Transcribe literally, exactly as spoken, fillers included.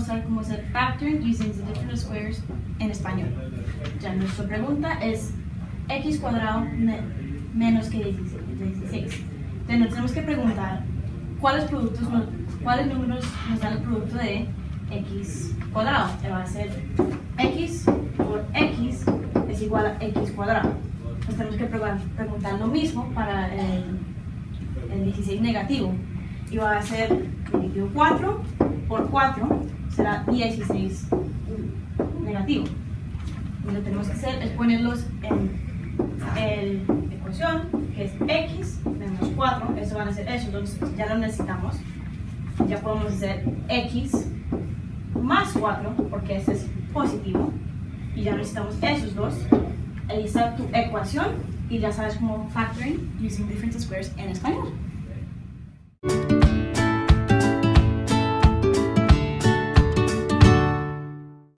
mostrar cómo hacer factoring using the different squares en español. Ya nuestra pregunta es x cuadrado me menos que dieciséis. Entonces nos tenemos que preguntar cuáles productos, nos, cuáles números nos dan el producto de x cuadrado. Que va a ser x por x es igual a x cuadrado. Entonces tenemos que preguntar lo mismo para el, el dieciséis negativo. Y va a ser negativo cuatro por cuatro será dieciséis negativo. Y lo que tenemos que hacer es ponerlos en la ecuación, que es x menos cuatro, eso van a ser eso, entonces ya lo necesitamos. Ya podemos hacer x más cuatro, porque este es positivo, y ya necesitamos esos dos. Ahí está tu ecuación, y ya sabes cómo factoring using different squares en español.